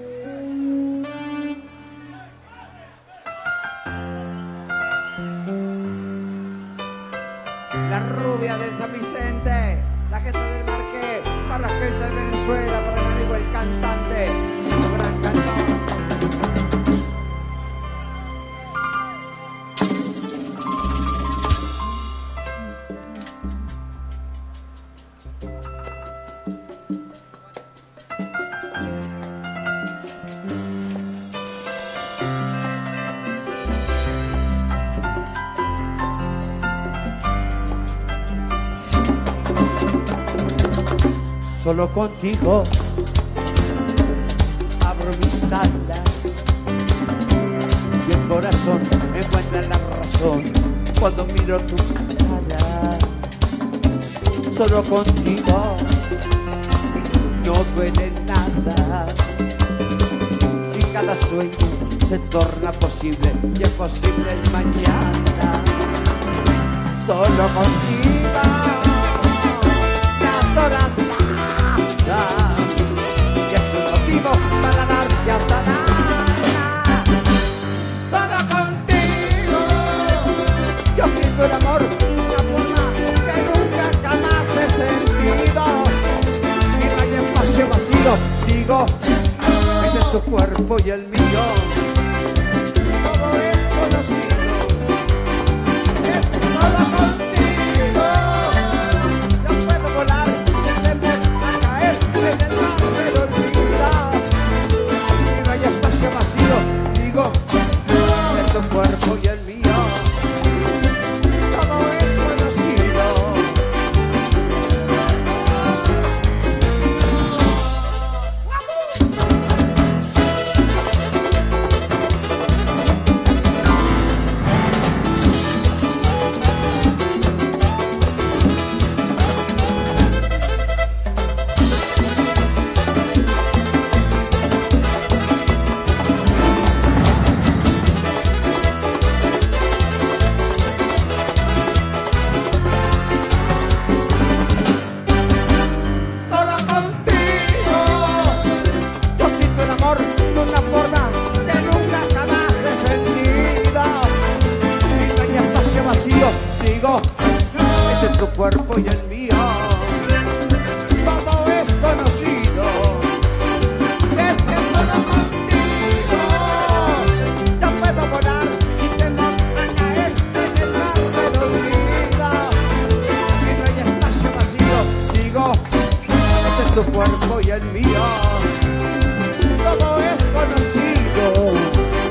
La rubia del San Vicente, la gente del Marqués, para la gente de Venezuela, para mi amigo el cantante, un gran cantante. Solo contigo abro mis alas y el corazón encuentra la razón cuando miro tu cara. Solo contigo no duele nada y cada sueño se torna posible y es posible el mañana. Solo contigo me adoras. Y es un motivo para darte hasta nada. Solo contigo yo siento el amor de una forma que nunca jamás he sentido. Y no hay espacio vacío, digo, entre tu cuerpo y el mío. Todo es conocido. Es solo contigo yo puedo volar. Digo, es tu cuerpo y el mío, todo es conocido. Digo, este es tu cuerpo y el mío, todo es conocido. Es que solo contigo yo puedo volar y te vas a caer en el mar del olvido. Y no hay espacio vacío, digo, este es tu cuerpo y el mío, todo es conocido.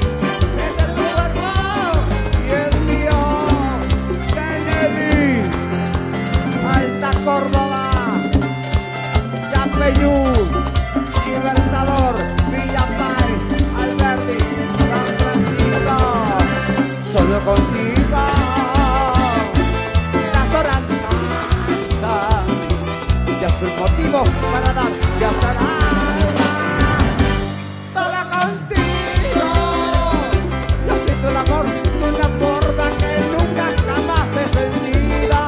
Córdoba, Yapeyú, Libertador, Villa Paz, Alberti, San Francisco. Solo contigo las horas pasan, ya es un motivo para dar y hasta nada. Solo contigo yo siento el amor de una forma que nunca jamás he sentido.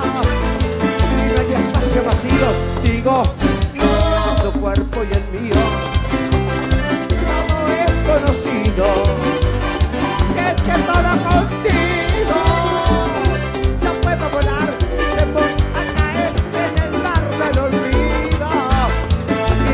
Espacio vacío, digo, tu cuerpo y el mío, todo es conocido. Es que solo contigo yo puedo volar, te voy a caer en el mar del olvido.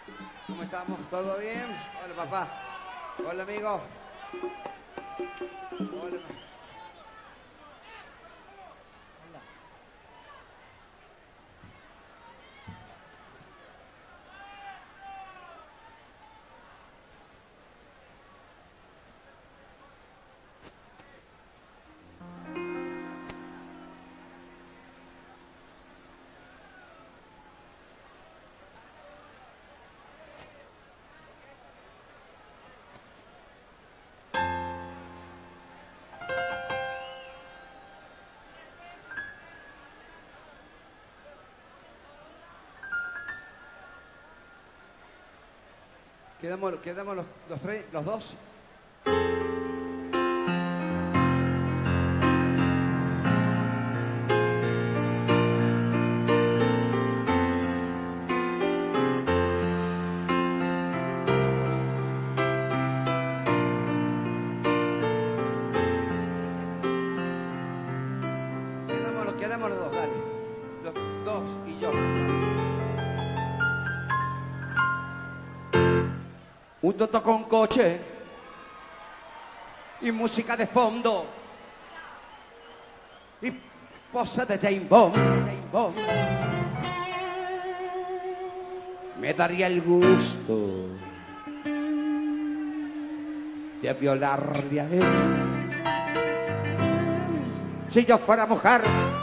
¿Cómo estamos? ¿Todo bien? Hola, papá. Hola, amigo. Hola. Quedamos, quedamos los, los, tres, los dos. Quedamos los, quedamos los dos, dale. Los dos y yo. Un toto con coche y música de fondo y pose de James Bond, James Bond. Me daría el gusto de violarle a él. Si yo fuera mujer,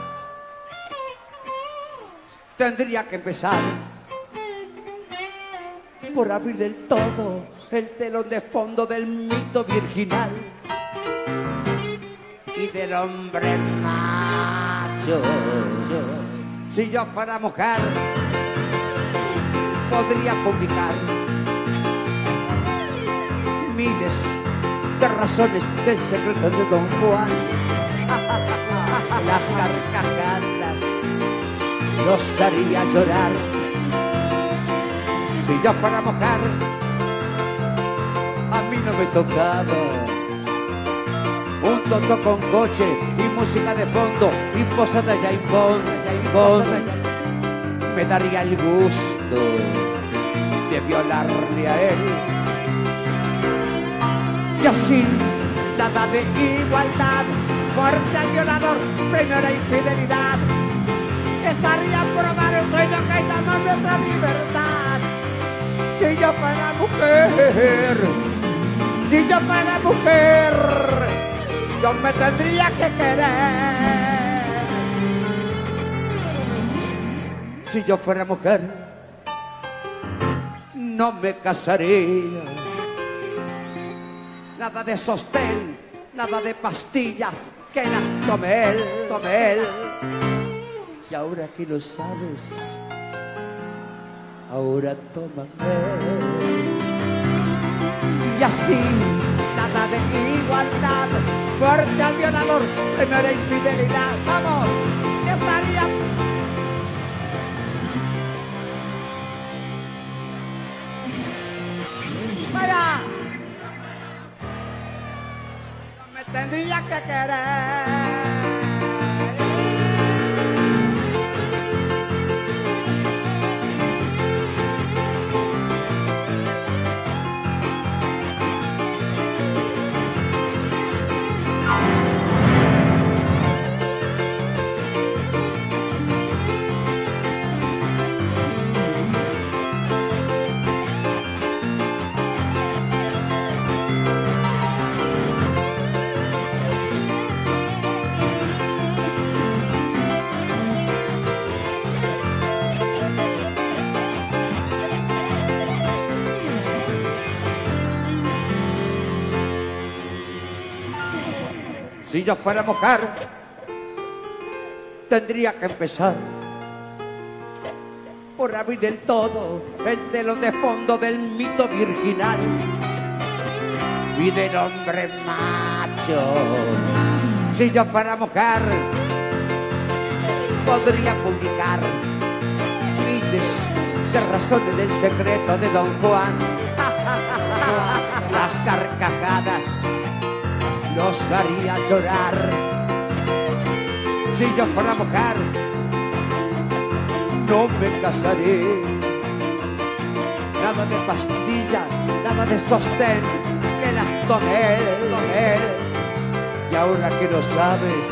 tendría que empezar por abrir del todo el telón de fondo del mito virginal y del hombre macho. Si yo fuera mujer, podría publicar miles de razones del secreto de Don Juan. Las carcajadas los haría llorar. Si yo fuera mujer, a mí no me tocaba un toto con coche y música de fondo y posada de James Bond, James Bond. Me daría el gusto de violarle a él. Y así, nada de igualdad, muerte al violador, premio a la infidelidad. Estaría por amar el sueño que llama nuestra libertad. Si yo fuera mujer, si yo fuera mujer, yo me tendría que querer. Si yo fuera mujer, no me casaría. Nada de sostén, nada de pastillas que las tome él, tome él. Y ahora que lo sabes, ahora tómame. Y así, nada de igualdad, muerte al violador, premio a la infidelidad. Vamos, ya estaría. Vaya, no me tendría que querer. Si yo fuera mujer, tendría que empezar por abrir del todo el telón de fondo del mito virginal y del hombre macho. Si yo fuera mujer, podría publicar miles de razones del secreto de Don Juan. Las carcajadas los haría llorar. Si yo fuera mujer, no me casaré. nada de pastilla, nada de sostén, que las tomé, tomé. Y ahora que lo sabes,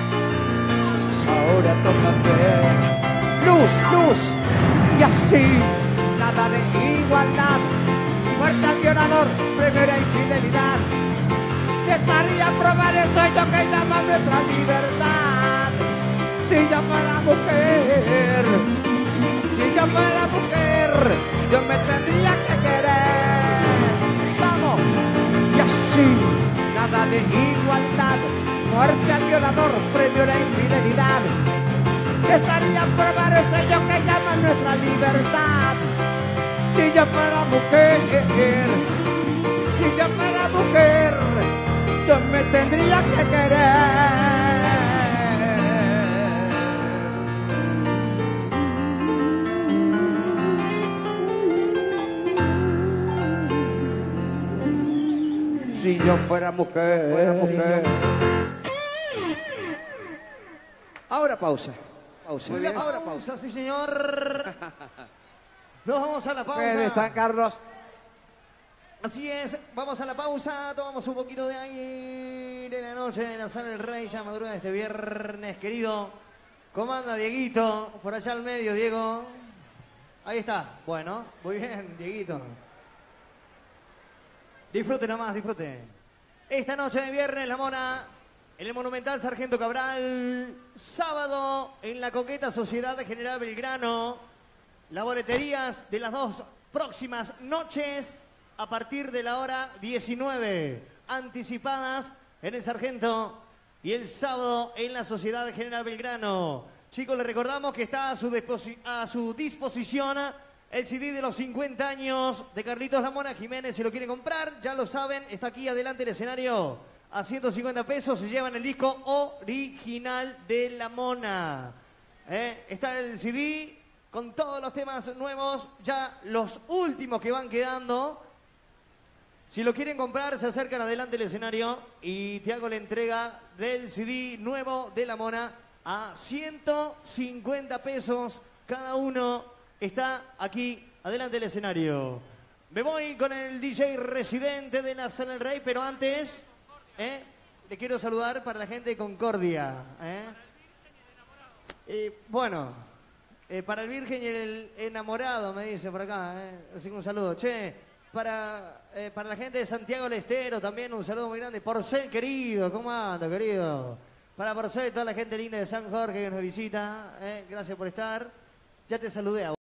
ahora tómame. Luz, luz, y así, nada de igualdad, muerte al violador, primera infidelidad. Y estaría a probar el sueño que llama nuestra libertad. Si yo fuera mujer, si yo fuera mujer, yo me tendría que querer. Vamos, y así, nada de igualdad, muerte al violador, premio a la infidelidad. Estaría a probar el sello que llama nuestra libertad. Si yo fuera mujer, si yo fuera mujer, yo me tendría que querer. Si yo fuera mujer, fuera mujer. Ahora pausa. Pausa. Muy bien, ahora pausa, sí señor. Nos vamos a la pausa. De San Carlos. Así es, vamos a la pausa, tomamos un poquito de aire en la noche de la Sala del Rey, ya madrugada de este viernes, querido. Comanda Dieguito, por allá al medio, Diego. Ahí está, bueno, muy bien, Dieguito. Disfrute nomás, disfrute. Esta noche de viernes, La Mona, en el Monumental Sargento Cabral, sábado en la coqueta Sociedad General Belgrano, las boleterías de las dos próximas noches a partir de la hora diecinueve, anticipadas en el Sargento y el sábado en la Sociedad General Belgrano. Chicos, les recordamos que está a su, a su disposición el C D de los cincuenta años de Carlitos La Mona Jiménez. Si lo quieren comprar, ya lo saben, está aquí adelante del escenario. A ciento cincuenta pesos se llevan el disco original de La Mona. ¿Eh? Está el C D con todos los temas nuevos, ya los últimos que van quedando. Si lo quieren comprar, se acercan adelante del escenario y te hago la entrega del C D nuevo de La Mona a ciento cincuenta pesos cada uno. Está aquí adelante del escenario. Me voy con el D J residente de la Sala del Rey, pero antes... ¿Eh? Le quiero saludar para la gente de Concordia. ¿eh? Eh, bueno, eh, para el Virgen y el enamorado, me dice por acá. ¿eh? Así que un saludo. Che, para, eh, para la gente de Santiago del Estero también un saludo muy grande. Porcel, querido, ¿cómo anda, querido? Para Porcel, toda la gente linda de San Jorge que nos visita. ¿eh? Gracias por estar. Ya te saludé a vos.